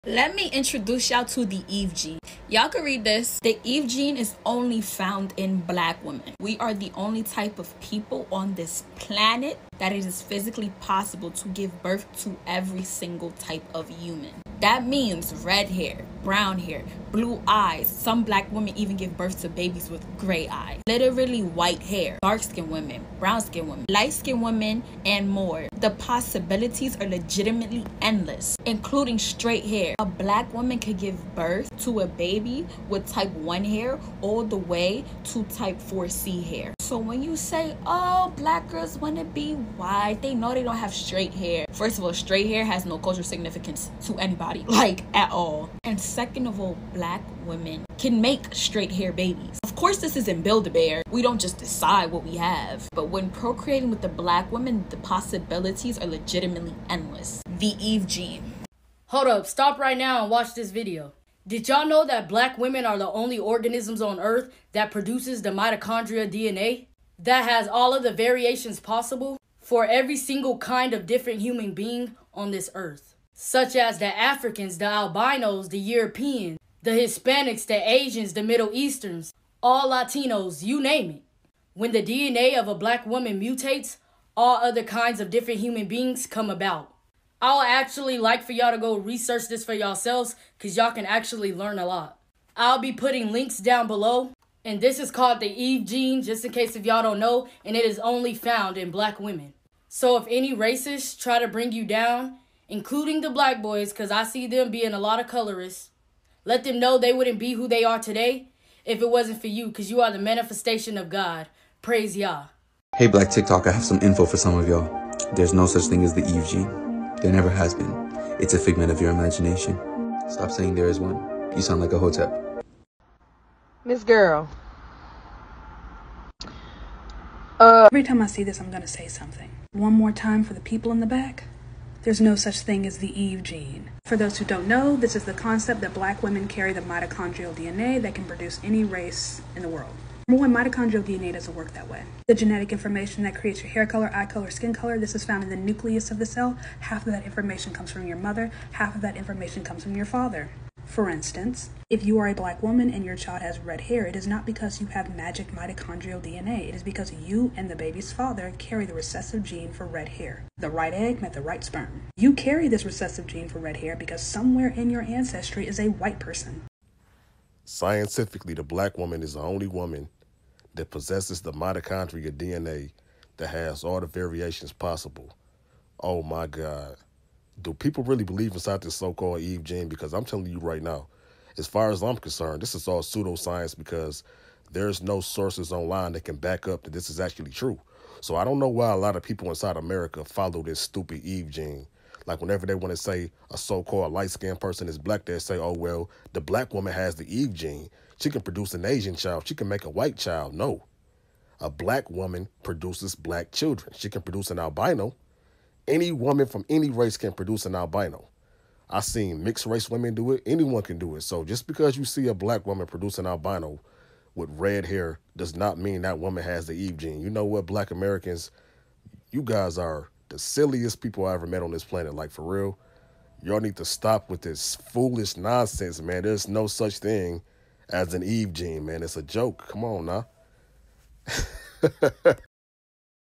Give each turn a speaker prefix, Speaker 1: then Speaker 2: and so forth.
Speaker 1: Let me introduce y'all to the Eve gene. Y'all can read this. The Eve gene is only found in Black women. We are the only type of people on this planet that it is physically possible to give birth to every single type of human. That means red hair, brown hair, blue eyes. Some Black women even give birth to babies with gray eyes. Literally white hair, dark-skinned women, brown-skinned women, light-skinned women, and more. The possibilities are legitimately endless, including straight hair. A Black woman could give birth to a baby with type 1 hair all the way to type 4C hair. So when you say, oh, Black girls want to be white, they know they don't have straight hair. First of all, straight hair has no cultural significance to anybody, like at all. And second of all, Black women can make straight hair babies. Of course, this isn't Build-A-Bear. We don't just decide what we have. But when procreating with the Black woman, the possibilities are legitimately endless. The Eve gene.
Speaker 2: Hold up, stop right now and watch this video. Did y'all know that Black women are the only organisms on Earth that produces the mitochondria DNA that has all of the variations possible for every single kind of different human being on this Earth? Such as the Africans, the albinos, the Europeans, the Hispanics, the Asians, the Middle Easterns, all Latinos, you name it. When the DNA of a Black woman mutates, all other kinds of different human beings come about. I'll actually like for y'all to go research this for yourselves because y'all can actually learn a lot. I'll be putting links down below. And this is called the Eve gene, just in case if y'all don't know, and it is only found in Black women. So if any racists try to bring you down, including the Black boys, because I see them being a lot of colorists, let them know they wouldn't be who they are today if it wasn't for you, because you are the manifestation of God. Praise Yah.
Speaker 3: Hey Black TikTok, I have some info for some of y'all. There's no such thing as the Eve gene. There never has been. It's a figment of your imagination. Stop saying there is one. You sound like a hotep.
Speaker 4: Miss Girl.
Speaker 5: Every time I see this, I'm gonna say something. One more time for the people in the back. There's no such thing as the Eve gene. For those who don't know, this is the concept that Black women carry the mitochondrial DNA that can produce any race in the world. Number one, mitochondrial DNA doesn't work that way. The genetic information that creates your hair color, eye color, skin color, this is found in the nucleus of the cell. Half of that information comes from your mother, half of that information comes from your father. For instance, if you are a Black woman and your child has red hair, it is not because you have magic mitochondrial DNA. It is because you and the baby's father carry the recessive gene for red hair. The right egg met the right sperm. You carry this recessive gene for red hair because somewhere in your ancestry is a white person.
Speaker 6: Scientifically, the Black woman is the only woman that possesses the mitochondria DNA that has all the variations possible. Oh my God. Do people really believe inside this so-called Eve gene? Because I'm telling you right now, as far as I'm concerned, this is all pseudoscience because there's no sources online that can back up that this is actually true. So I don't know why a lot of people inside America follow this stupid Eve gene. Like whenever they want to say a so-called light-skinned person is Black, they say, oh, well, the Black woman has the Eve gene. She can produce an Asian child. She can make a white child. No. A Black woman produces Black children. She can produce an albino. Any woman from any race can produce an albino. I've seen mixed race women do it. Anyone can do it. So just because you see a Black woman produce an albino with red hair does not mean that woman has the Eve gene. You know what, Black Americans, you guys are the silliest people I ever met on this planet. Like, for real, y'all need to stop with this foolish nonsense, man. There's no such thing as an Eve gene, man. It's a joke. Come on now.